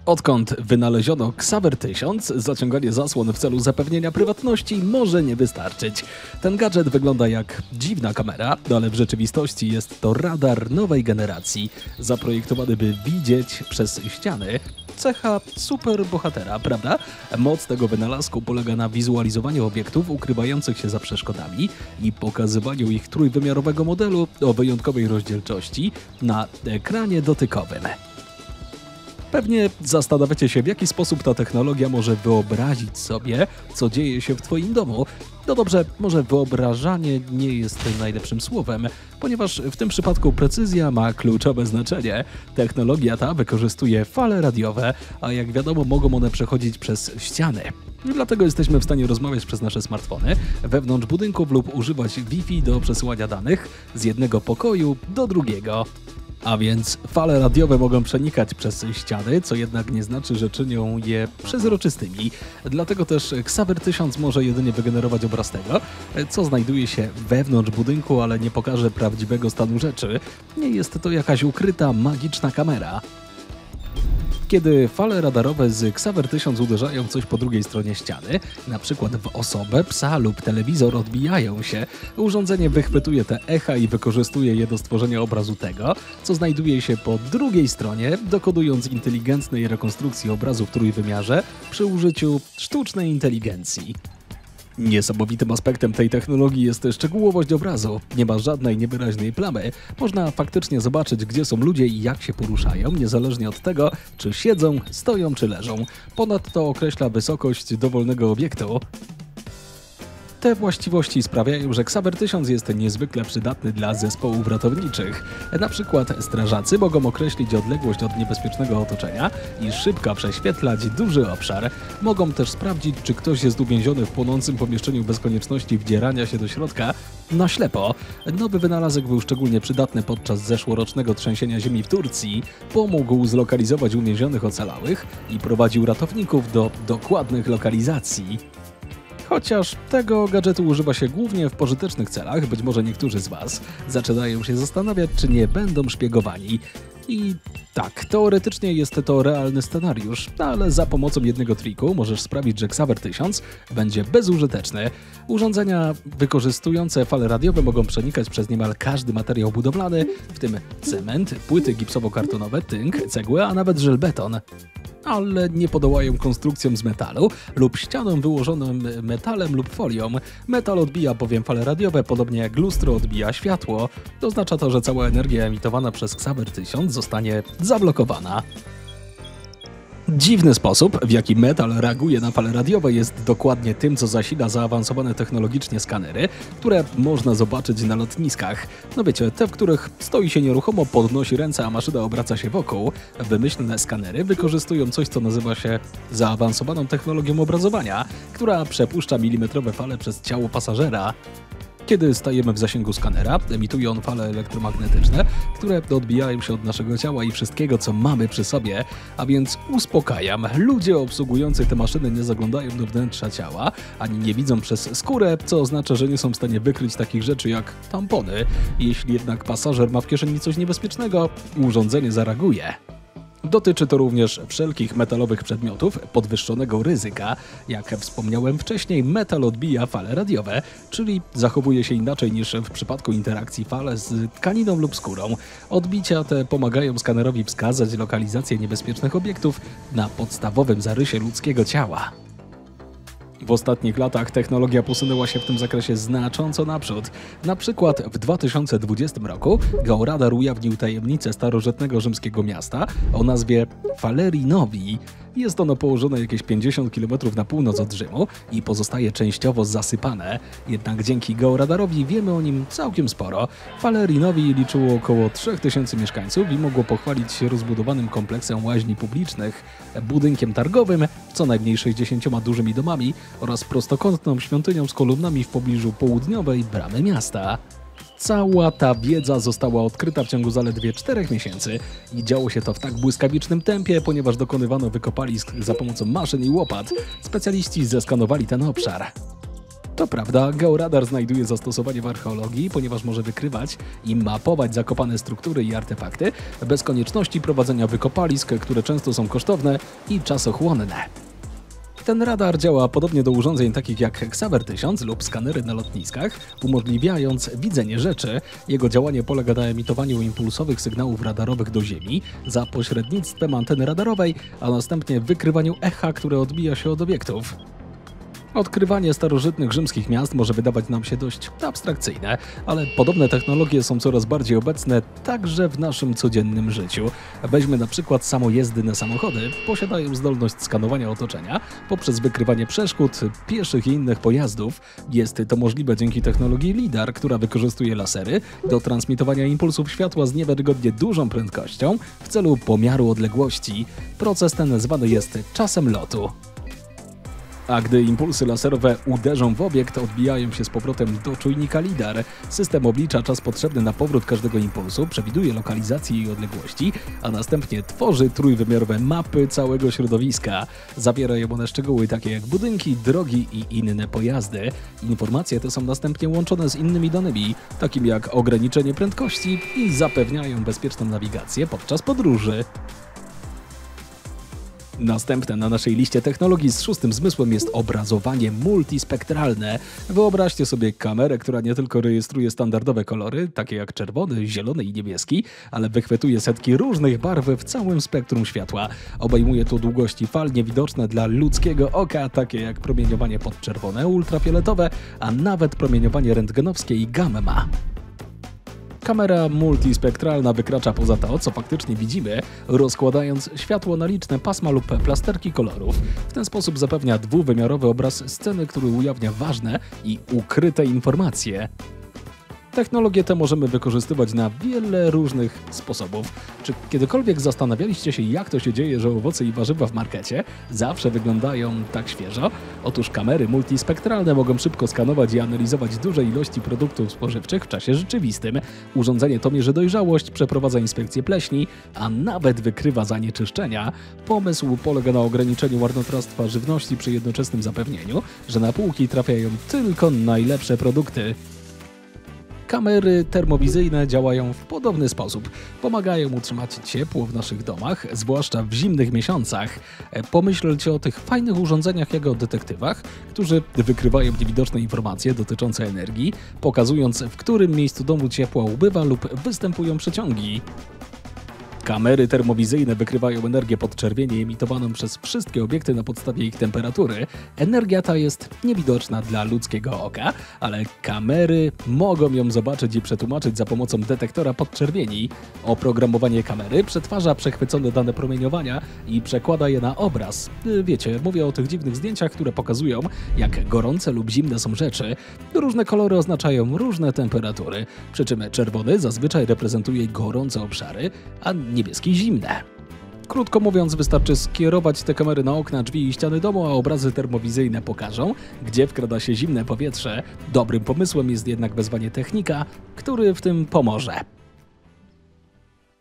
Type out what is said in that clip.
Odkąd wynaleziono Xaver 1000, zaciąganie zasłon w celu zapewnienia prywatności może nie wystarczyć. Ten gadżet wygląda jak dziwna kamera, ale w rzeczywistości jest to radar nowej generacji, zaprojektowany by widzieć przez ściany. Cecha superbohatera, prawda? Moc tego wynalazku polega na wizualizowaniu obiektów ukrywających się za przeszkodami i pokazywaniu ich trójwymiarowego modelu o wyjątkowej rozdzielczości na ekranie dotykowym. Pewnie zastanawiacie się, w jaki sposób ta technologia może wyobrazić sobie, co dzieje się w Twoim domu. No dobrze, może wyobrażanie nie jest najlepszym słowem, ponieważ w tym przypadku precyzja ma kluczowe znaczenie. Technologia ta wykorzystuje fale radiowe, a jak wiadomo mogą one przechodzić przez ściany. Dlatego jesteśmy w stanie rozmawiać przez nasze smartfony wewnątrz budynków lub używać Wi-Fi do przesyłania danych z jednego pokoju do drugiego. A więc fale radiowe mogą przenikać przez ściany, co jednak nie znaczy, że czynią je przezroczystymi. Dlatego też Xaver 1000 może jedynie wygenerować obraz tego, co znajduje się wewnątrz budynku, ale nie pokaże prawdziwego stanu rzeczy. Nie jest to jakaś ukryta, magiczna kamera. Kiedy fale radarowe z Xaver 1000 uderzają coś po drugiej stronie ściany, na przykład w osobę, psa lub telewizor, odbijają się, urządzenie wychwytuje te echa i wykorzystuje je do stworzenia obrazu tego, co znajduje się po drugiej stronie, dokodując inteligentnej rekonstrukcji obrazu w trójwymiarze przy użyciu sztucznej inteligencji. Niesamowitym aspektem tej technologii jest szczegółowość obrazu. Nie ma żadnej niewyraźnej plamy. Można faktycznie zobaczyć, gdzie są ludzie i jak się poruszają, niezależnie od tego, czy siedzą, stoją czy leżą. Ponadto określa wysokość dowolnego obiektu. Te właściwości sprawiają, że Xaver 1000 jest niezwykle przydatny dla zespołów ratowniczych. Na przykład strażacy mogą określić odległość od niebezpiecznego otoczenia i szybko prześwietlać duży obszar. Mogą też sprawdzić, czy ktoś jest uwięziony w płonącym pomieszczeniu bez konieczności wdzierania się do środka na ślepo. Nowy wynalazek był szczególnie przydatny podczas zeszłorocznego trzęsienia ziemi w Turcji. Pomógł zlokalizować uwięzionych ocalałych i prowadził ratowników do dokładnych lokalizacji. Chociaż tego gadżetu używa się głównie w pożytecznych celach, być może niektórzy z Was zaczynają się zastanawiać, czy nie będą szpiegowani. I tak, teoretycznie jest to realny scenariusz, ale za pomocą jednego triku możesz sprawić, że Xaver 1000 będzie bezużyteczny. Urządzenia wykorzystujące fale radiowe mogą przenikać przez niemal każdy materiał budowlany, w tym cement, płyty gipsowo-kartonowe, tynk, cegłę, a nawet żelbeton. Ale nie podołają konstrukcjom z metalu lub ścianom wyłożonym metalem lub folią. Metal odbija bowiem fale radiowe, podobnie jak lustro odbija światło. Oznacza to, że cała energia emitowana przez Xaver 1000 zostanie zablokowana. Dziwny sposób, w jaki metal reaguje na fale radiowe, jest dokładnie tym, co zasila zaawansowane technologicznie skanery, które można zobaczyć na lotniskach. No wiecie, te, w których stoi się nieruchomo, podnosi ręce, a maszyna obraca się wokół. Wymyślne skanery wykorzystują coś, co nazywa się zaawansowaną technologią obrazowania, która przepuszcza milimetrowe fale przez ciało pasażera. Kiedy stajemy w zasięgu skanera, emituje on fale elektromagnetyczne, które odbijają się od naszego ciała i wszystkiego, co mamy przy sobie. A więc uspokajam, ludzie obsługujący te maszyny nie zaglądają do wnętrza ciała, ani nie widzą przez skórę, co oznacza, że nie są w stanie wykryć takich rzeczy jak tampony. Jeśli jednak pasażer ma w kieszeni coś niebezpiecznego, urządzenie zareaguje. Dotyczy to również wszelkich metalowych przedmiotów podwyższonego ryzyka. Jak wspomniałem wcześniej, metal odbija fale radiowe, czyli zachowuje się inaczej niż w przypadku interakcji fal z tkaniną lub skórą. Odbicia te pomagają skanerowi wskazać lokalizację niebezpiecznych obiektów na podstawowym zarysie ludzkiego ciała. W ostatnich latach technologia posunęła się w tym zakresie znacząco naprzód. Na przykład w 2020 roku Georadar ujawnił tajemnicę starożytnego rzymskiego miasta o nazwie Falerii Novi. Jest ono położone jakieś 50 km na północ od Rzymu i pozostaje częściowo zasypane. Jednak dzięki Georadarowi wiemy o nim całkiem sporo. Falerii Novi liczyło około 3000 mieszkańców i mogło pochwalić się rozbudowanym kompleksem łaźni publicznych, budynkiem targowym, co najmniej 60 dużymi domami oraz prostokątną świątynią z kolumnami w pobliżu południowej bramy miasta. Cała ta wiedza została odkryta w ciągu zaledwie 4 miesięcy i działo się to w tak błyskawicznym tempie, ponieważ dokonywano wykopalisk za pomocą maszyn i łopat. Specjaliści zeskanowali ten obszar. To prawda, georadar znajduje zastosowanie w archeologii, ponieważ może wykrywać i mapować zakopane struktury i artefakty bez konieczności prowadzenia wykopalisk, które często są kosztowne i czasochłonne. Ten radar działa podobnie do urządzeń takich jak Xaver 1000 lub skanery na lotniskach, umożliwiając widzenie rzeczy. Jego działanie polega na emitowaniu impulsowych sygnałów radarowych do Ziemi za pośrednictwem anteny radarowej, a następnie wykrywaniu echa, które odbija się od obiektów. Odkrywanie starożytnych rzymskich miast może wydawać nam się dość abstrakcyjne, ale podobne technologie są coraz bardziej obecne także w naszym codziennym życiu. Weźmy na przykład samojezdne samochody. Posiadają zdolność skanowania otoczenia poprzez wykrywanie przeszkód, pieszych i innych pojazdów. Jest to możliwe dzięki technologii LiDAR, która wykorzystuje lasery do transmitowania impulsów światła z niewiarygodnie dużą prędkością w celu pomiaru odległości. Proces ten zwany jest czasem lotu. A gdy impulsy laserowe uderzą w obiekt, odbijają się z powrotem do czujnika LiDAR. System oblicza czas potrzebny na powrót każdego impulsu, przewiduje lokalizację i odległości, a następnie tworzy trójwymiarowe mapy całego środowiska. Zawierają one szczegóły takie jak budynki, drogi i inne pojazdy. Informacje te są następnie łączone z innymi danymi, takimi jak ograniczenie prędkości i zapewniają bezpieczną nawigację podczas podróży. Następne na naszej liście technologii z szóstym zmysłem jest obrazowanie multispektralne. Wyobraźcie sobie kamerę, która nie tylko rejestruje standardowe kolory, takie jak czerwony, zielony i niebieski, ale wychwytuje setki różnych barw w całym spektrum światła. Obejmuje to długości fal niewidoczne dla ludzkiego oka, takie jak promieniowanie podczerwone, ultrafioletowe, a nawet promieniowanie rentgenowskie i gamma. Kamera multispektralna wykracza poza to, co faktycznie widzimy, rozkładając światło na liczne pasma lub plasterki kolorów. W ten sposób zapewnia dwuwymiarowy obraz sceny, który ujawnia ważne i ukryte informacje. Technologię tę możemy wykorzystywać na wiele różnych sposobów. Czy kiedykolwiek zastanawialiście się, jak to się dzieje, że owoce i warzywa w markecie zawsze wyglądają tak świeżo? Otóż kamery multispektralne mogą szybko skanować i analizować duże ilości produktów spożywczych w czasie rzeczywistym. Urządzenie to mierzy dojrzałość, przeprowadza inspekcję pleśni, a nawet wykrywa zanieczyszczenia. Pomysł polega na ograniczeniu marnotrawstwa żywności przy jednoczesnym zapewnieniu, że na półki trafiają tylko najlepsze produkty. Kamery termowizyjne działają w podobny sposób. Pomagają utrzymać ciepło w naszych domach, zwłaszcza w zimnych miesiącach. Pomyślcie o tych fajnych urządzeniach jak o detektywach, którzy wykrywają niewidoczne informacje dotyczące energii, pokazując, w którym miejscu domu ciepła ubywa lub występują przeciągi. Kamery termowizyjne wykrywają energię podczerwieni emitowaną przez wszystkie obiekty na podstawie ich temperatury. Energia ta jest niewidoczna dla ludzkiego oka, ale kamery mogą ją zobaczyć i przetłumaczyć za pomocą detektora podczerwieni. Oprogramowanie kamery przetwarza przechwycone dane promieniowania i przekłada je na obraz. Wiecie, mówię o tych dziwnych zdjęciach, które pokazują, jak gorące lub zimne są rzeczy. Różne kolory oznaczają różne temperatury, przy czym czerwony zazwyczaj reprezentuje gorące obszary, a niebieski zimne. Krótko mówiąc, wystarczy skierować te kamery na okna, drzwi i ściany domu, a obrazy termowizyjne pokażą, gdzie wkrada się zimne powietrze. Dobrym pomysłem jest jednak wezwanie technika, który w tym pomoże.